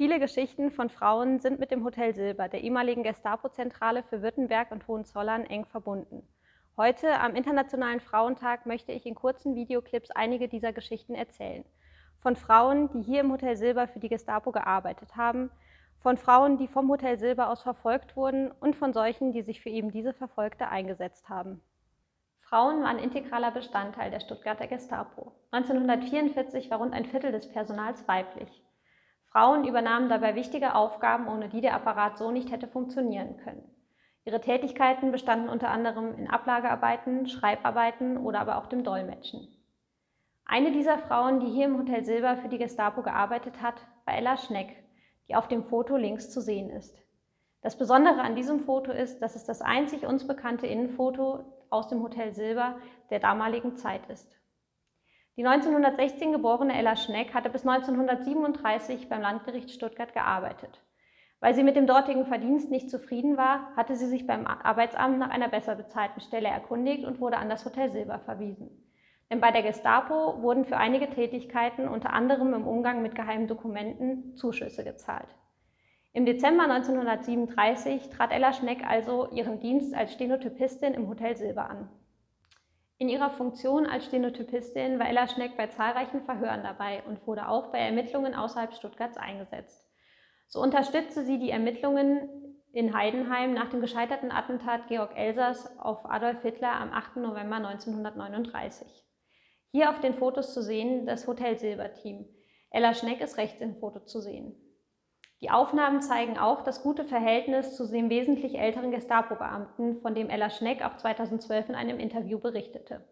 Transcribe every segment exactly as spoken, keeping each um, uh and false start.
Viele Geschichten von Frauen sind mit dem Hotel Silber, der ehemaligen Gestapo-Zentrale für Württemberg und Hohenzollern, eng verbunden. Heute, am Internationalen Frauentag, möchte ich in kurzen Videoclips einige dieser Geschichten erzählen. Von Frauen, die hier im Hotel Silber für die Gestapo gearbeitet haben, von Frauen, die vom Hotel Silber aus verfolgt wurden und von solchen, die sich für eben diese Verfolgte eingesetzt haben. Frauen waren integraler Bestandteil der Stuttgarter Gestapo. neunzehnhundertvierundvierzig war rund ein Viertel des Personals weiblich. Frauen übernahmen dabei wichtige Aufgaben, ohne die der Apparat so nicht hätte funktionieren können. Ihre Tätigkeiten bestanden unter anderem in Ablagearbeiten, Schreibarbeiten oder aber auch dem Dolmetschen. Eine dieser Frauen, die hier im Hotel Silber für die Gestapo gearbeitet hat, war Ella Schneck, die auf dem Foto links zu sehen ist. Das Besondere an diesem Foto ist, dass es das einzig uns bekannte Innenfoto aus dem Hotel Silber der damaligen Zeit ist. Die neunzehnhundertsechzehn geborene Ella Schneck hatte bis neunzehnhundertsiebenunddreißig beim Landgericht Stuttgart gearbeitet. Weil sie mit dem dortigen Verdienst nicht zufrieden war, hatte sie sich beim Arbeitsamt nach einer besser bezahlten Stelle erkundigt und wurde an das Hotel Silber verwiesen. Denn bei der Gestapo wurden für einige Tätigkeiten, unter anderem im Umgang mit geheimen Dokumenten, Zuschüsse gezahlt. Im Dezember neunzehnhundertsiebenunddreißig trat Ella Schneck also ihren Dienst als Stenotypistin im Hotel Silber an. In ihrer Funktion als Stenotypistin war Ella Schneck bei zahlreichen Verhören dabei und wurde auch bei Ermittlungen außerhalb Stuttgarts eingesetzt. So unterstützte sie die Ermittlungen in Heidenheim nach dem gescheiterten Attentat Georg Elsers auf Adolf Hitler am achten November neunzehnhundertneununddreißig. Hier auf den Fotos zu sehen das Hotel Silber-Team. Ella Schneck ist rechts im Foto zu sehen. Die Aufnahmen zeigen auch das gute Verhältnis zu dem wesentlich älteren Gestapo-Beamten, von dem Ella Schneck auch zweitausendzwölf in einem Interview berichtete.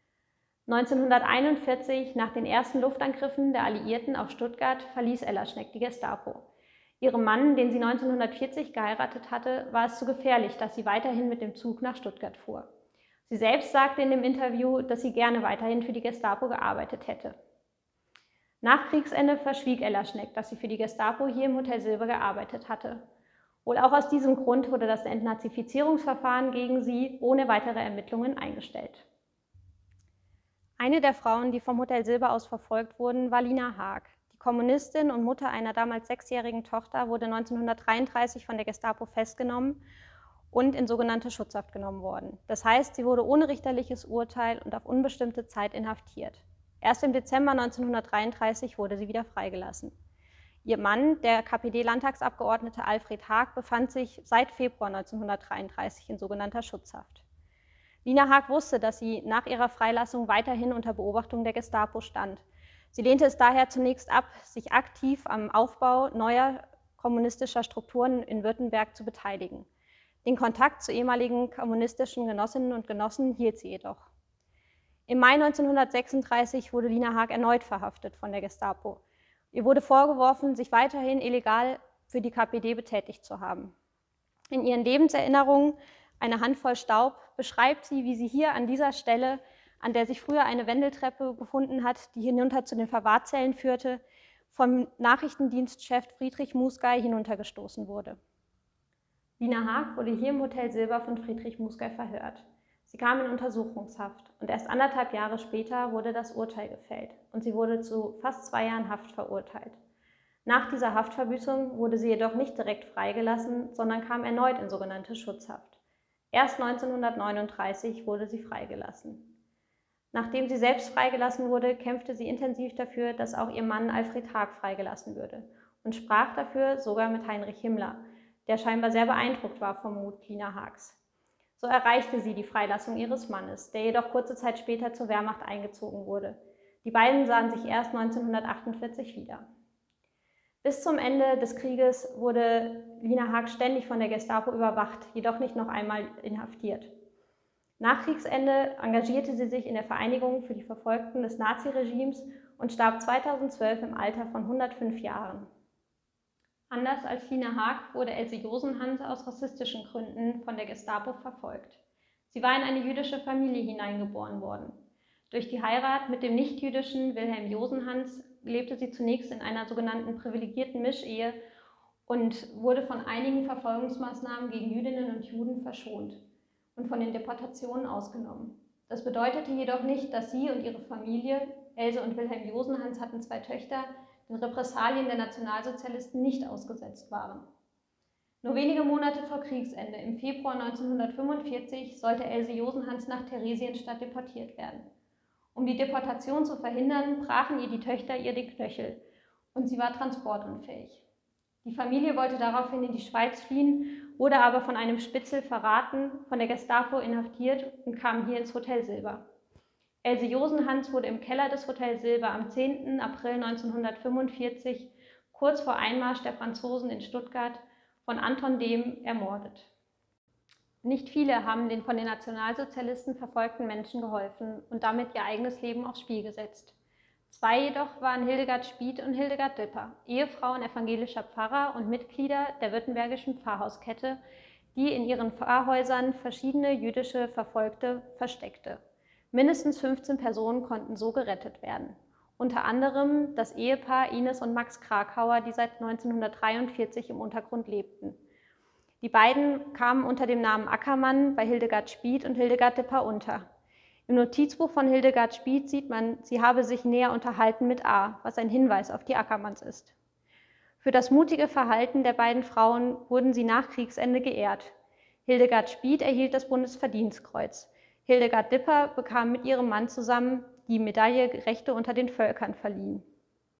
neunzehnhunderteinundvierzig, nach den ersten Luftangriffen der Alliierten auf Stuttgart, verließ Ella Schneck die Gestapo. Ihrem Mann, den sie neunzehnhundertvierzig geheiratet hatte, war es zu gefährlich, dass sie weiterhin mit dem Zug nach Stuttgart fuhr. Sie selbst sagte in dem Interview, dass sie gerne weiterhin für die Gestapo gearbeitet hätte. Nach Kriegsende verschwieg Ella Schneck, dass sie für die Gestapo hier im Hotel Silber gearbeitet hatte. Wohl auch aus diesem Grund wurde das Entnazifizierungsverfahren gegen sie ohne weitere Ermittlungen eingestellt. Eine der Frauen, die vom Hotel Silber aus verfolgt wurden, war Lina Haag. Die Kommunistin und Mutter einer damals sechsjährigen Tochter wurde neunzehnhundertdreiunddreißig von der Gestapo festgenommen und in sogenannte Schutzhaft genommen worden. Das heißt, sie wurde ohne richterliches Urteil und auf unbestimmte Zeit inhaftiert. Erst im Dezember neunzehnhundertdreiunddreißig wurde sie wieder freigelassen. Ihr Mann, der K P D-Landtagsabgeordnete Alfred Haag, befand sich seit Februar neunzehnhundertdreiunddreißig in sogenannter Schutzhaft. Lina Haag wusste, dass sie nach ihrer Freilassung weiterhin unter Beobachtung der Gestapo stand. Sie lehnte es daher zunächst ab, sich aktiv am Aufbau neuer kommunistischer Strukturen in Württemberg zu beteiligen. Den Kontakt zu ehemaligen kommunistischen Genossinnen und Genossen hielt sie jedoch. Im Mai neunzehnhundertsechsunddreißig wurde Lina Haag erneut verhaftet von der Gestapo. Ihr wurde vorgeworfen, sich weiterhin illegal für die K P D betätigt zu haben. In ihren Lebenserinnerungen "Eine Handvoll Staub" beschreibt sie, wie sie hier an dieser Stelle, an der sich früher eine Wendeltreppe befunden hat, die hinunter zu den Verwahrzellen führte, vom Nachrichtendienstchef Friedrich Musgei hinuntergestoßen wurde. Lina Haag wurde hier im Hotel Silber von Friedrich Musgei verhört. Sie kam in Untersuchungshaft und erst anderthalb Jahre später wurde das Urteil gefällt und sie wurde zu fast zwei Jahren Haft verurteilt. Nach dieser Haftverbüßung wurde sie jedoch nicht direkt freigelassen, sondern kam erneut in sogenannte Schutzhaft. Erst neunzehnhundertneununddreißig wurde sie freigelassen. Nachdem sie selbst freigelassen wurde, kämpfte sie intensiv dafür, dass auch ihr Mann Alfred Haag freigelassen würde und sprach dafür sogar mit Heinrich Himmler, der scheinbar sehr beeindruckt war vom Mut Lina Haags. So erreichte sie die Freilassung ihres Mannes, der jedoch kurze Zeit später zur Wehrmacht eingezogen wurde. Die beiden sahen sich erst neunzehnhundertachtundvierzig wieder. Bis zum Ende des Krieges wurde Lina Haag ständig von der Gestapo überwacht, jedoch nicht noch einmal inhaftiert. Nach Kriegsende engagierte sie sich in der Vereinigung für die Verfolgten des Naziregimes und starb zweitausendzwölf im Alter von hundertfünf Jahren. Anders als Lina Haag wurde Else Josenhans aus rassistischen Gründen von der Gestapo verfolgt. Sie war in eine jüdische Familie hineingeboren worden. Durch die Heirat mit dem nichtjüdischen Wilhelm Josenhans lebte sie zunächst in einer sogenannten privilegierten Mischehe und wurde von einigen Verfolgungsmaßnahmen gegen Jüdinnen und Juden verschont und von den Deportationen ausgenommen. Das bedeutete jedoch nicht, dass sie und ihre Familie, Else und Wilhelm Josenhans hatten zwei Töchter, den Repressalien der Nationalsozialisten nicht ausgesetzt waren. Nur wenige Monate vor Kriegsende, im Februar neunzehnhundertfünfundvierzig, sollte Else Josenhans nach Theresienstadt deportiert werden. Um die Deportation zu verhindern, brachen ihr die Töchter ihr die Knöchel und sie war transportunfähig. Die Familie wollte daraufhin in die Schweiz fliehen, wurde aber von einem Spitzel verraten, von der Gestapo inhaftiert und kam hier ins Hotel Silber. Else Josenhans wurde im Keller des Hotel Silber am zehnten April neunzehnhundertfünfundvierzig, kurz vor Einmarsch der Franzosen in Stuttgart, von Anton Dehm ermordet. Nicht viele haben den von den Nationalsozialisten verfolgten Menschen geholfen und damit ihr eigenes Leben aufs Spiel gesetzt. Zwei jedoch waren Hildegard Spieth und Hildegard Dipper, Ehefrauen evangelischer Pfarrer und Mitglieder der württembergischen Pfarrhauskette, die in ihren Pfarrhäusern verschiedene jüdische Verfolgte versteckte. Mindestens fünfzehn Personen konnten so gerettet werden. Unter anderem das Ehepaar Ines und Max Krakauer, die seit neunzehnhundertdreiundvierzig im Untergrund lebten. Die beiden kamen unter dem Namen Ackermann bei Hildegard Spieth und Hildegard Dipper unter. Im Notizbuch von Hildegard Spieth sieht man, sie habe sich näher unterhalten mit A., was ein Hinweis auf die Ackermanns ist. Für das mutige Verhalten der beiden Frauen wurden sie nach Kriegsende geehrt. Hildegard Spieth erhielt das Bundesverdienstkreuz. Hildegard Dipper bekam mit ihrem Mann zusammen die Medaille Rechte unter den Völkern verliehen.